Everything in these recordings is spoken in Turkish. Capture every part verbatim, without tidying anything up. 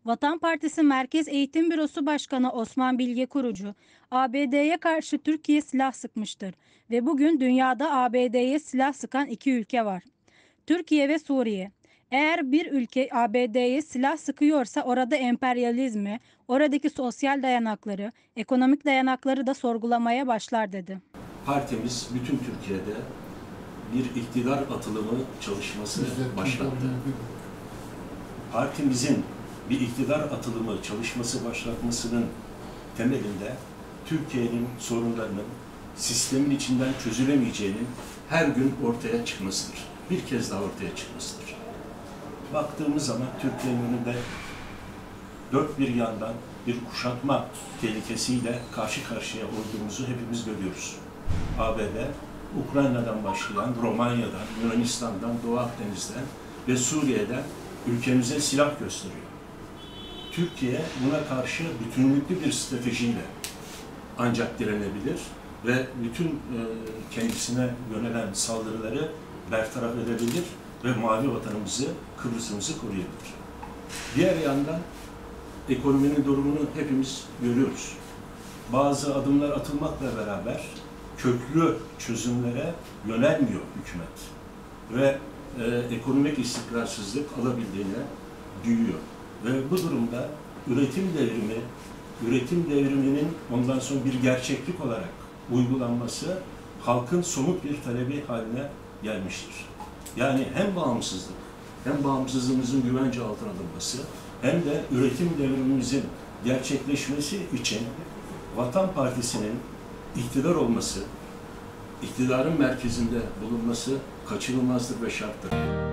Vatan Partisi Merkez Eğitim Bürosu Başkanı Osman Bilge Kurucu, A B D'ye karşı Türkiye silah sıkmıştır ve bugün dünyada A B D'ye silah sıkan iki ülke var. Türkiye ve Suriye. Eğer bir ülke A B D'ye silah sıkıyorsa orada emperyalizmi, oradaki sosyal dayanakları, ekonomik dayanakları da sorgulamaya başlar dedi. Partimiz bütün Türkiye'de bir iktidar atılımı çalışması başlattı. Partimizin bir iktidar atılımı çalışması başlatmasının temelinde Türkiye'nin sorunlarının sistemin içinden çözülemeyeceğinin her gün ortaya çıkmasıdır. Bir kez daha ortaya çıkmasıdır. Baktığımız zaman Türkiye'nin önünde dört bir yandan bir kuşatma tehlikesiyle karşı karşıya olduğumuzu hepimiz görüyoruz. A B D, Ukrayna'dan başlayan, Romanya'dan, Yunanistan'dan, Doğu Akdeniz'den ve Suriye'den ülkemize silah gösteriyor. Türkiye buna karşı bütünlüklü bir stratejiyle ancak direnebilir ve bütün e, kendisine yönelen saldırıları bertaraf edebilir ve mavi vatanımızı, Kıbrıs'ımızı koruyabilir. Diğer yandan ekonominin durumunu hepimiz görüyoruz. Bazı adımlar atılmakla beraber köklü çözümlere yönelmiyor hükümet ve e, ekonomik istikrarsızlık alabildiğine büyüyor. Ve bu durumda üretim devrimi, üretim devriminin ondan sonra bir gerçeklik olarak uygulanması halkın somut bir talebi haline gelmiştir. Yani hem bağımsızlık, hem bağımsızlığımızın güvence altına alınması, hem de üretim devrimimizin gerçekleşmesi için Vatan Partisi'nin iktidar olması, iktidarın merkezinde bulunması kaçınılmazdır ve şarttır.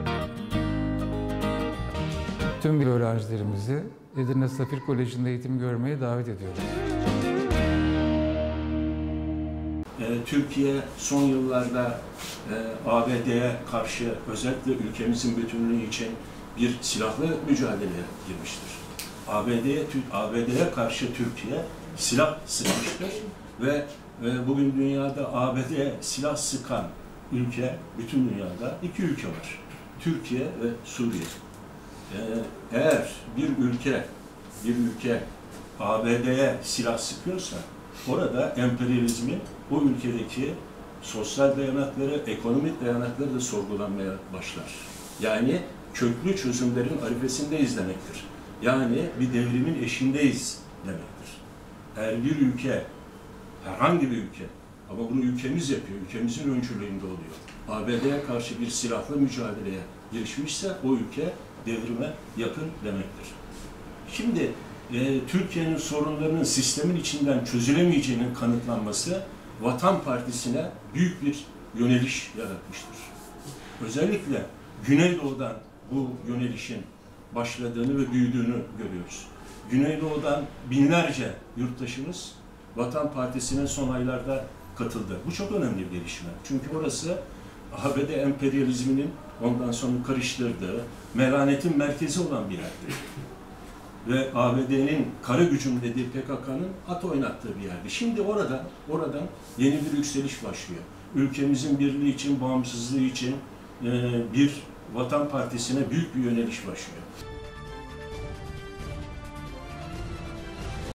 Tüm öğrencilerimizi Edirne Safir Koleji'nde eğitim görmeye davet ediyoruz. Türkiye son yıllarda A B D'ye karşı özellikle ülkemizin bütünlüğü için bir silahlı mücadeleye girmiştir. A B D'ye A B D'ye karşı Türkiye silah sıkmıştır ve bugün dünyada A B D'ye silah sıkan ülke, bütün dünyada iki ülke var. Türkiye ve Suriye. Eğer bir ülke, bir ülke A B D'ye silah sıkıyorsa, orada emperyalizmin o ülkedeki sosyal dayanakları, ekonomik dayanakları da sorgulanmaya başlar. Yani köklü çözümlerin arifesindeyiz demektir. Yani bir devrimin eşindeyiz demektir. Eğer bir ülke, herhangi bir ülke, ama bunu ülkemiz yapıyor, ülkemizin öncülüğünde oluyor, A B D'ye karşı bir silahlı mücadeleye girişmişse o ülke devrime yakın demektir. Şimdi e, Türkiye'nin sorunlarının sistemin içinden çözülemeyeceğinin kanıtlanması Vatan Partisi'ne büyük bir yöneliş yaratmıştır. Özellikle Güneydoğu'dan bu yönelişin başladığını ve büyüdüğünü görüyoruz. Güneydoğu'dan binlerce yurttaşımız Vatan Partisi'ne son aylarda katıldı. Bu çok önemli bir gelişme. Çünkü orası A B D emperyalizminin ondan sonra karıştırdığı, melanetin merkezi olan bir yerdi. Ve A B D'nin kara gücüm dediği P K K'nın at oynattığı bir yerdi. Şimdi oradan, oradan yeni bir yükseliş başlıyor. Ülkemizin birliği için, bağımsızlığı için e, bir Vatan Partisi'ne büyük bir yöneliş başlıyor.